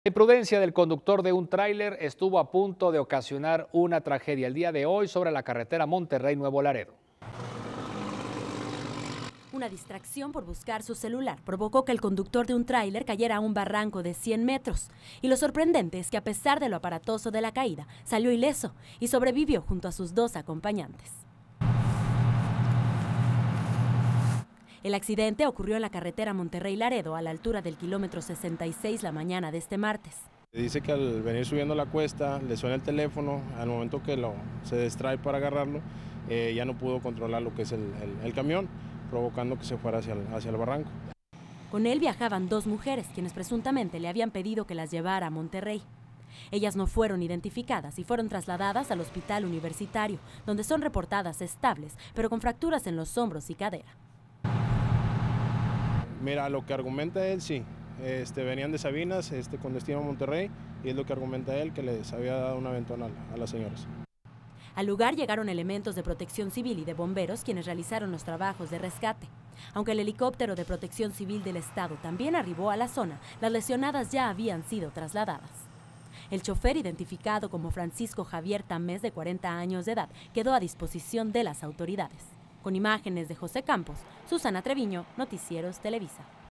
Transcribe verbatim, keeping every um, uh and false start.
La imprudencia del conductor de un tráiler estuvo a punto de ocasionar una tragedia el día de hoy sobre la carretera Monterrey-Nuevo Laredo. Una distracción por buscar su celular provocó que el conductor de un tráiler cayera a un barranco de cien metros. Y lo sorprendente es que a pesar de lo aparatoso de la caída, salió ileso y sobrevivió junto a sus dos acompañantes. El accidente ocurrió en la carretera Monterrey-Laredo a la altura del kilómetro sesenta y seis la mañana de este martes. Dice que al venir subiendo la cuesta le suena el teléfono, al momento que lo, se distrae para agarrarlo, eh, ya no pudo controlar lo que es el, el, el camión, provocando que se fuera hacia el, hacia el barranco. Con él viajaban dos mujeres, quienes presuntamente le habían pedido que las llevara a Monterrey. Ellas no fueron identificadas y fueron trasladadas al hospital universitario, donde son reportadas estables, pero con fracturas en los hombros y cadera. Mira, lo que argumenta él, sí, este, venían de Sabinas este, con destino a Monterrey, y es lo que argumenta él, que les había dado un aventón a, a las señoras. Al lugar llegaron elementos de protección civil y de bomberos, quienes realizaron los trabajos de rescate. Aunque el helicóptero de protección civil del estado también arribó a la zona, las lesionadas ya habían sido trasladadas. El chofer, identificado como Francisco Javier Tamés, de cuarenta años de edad, quedó a disposición de las autoridades. Con imágenes de José Campos, Susana Treviño, Noticieros Televisa.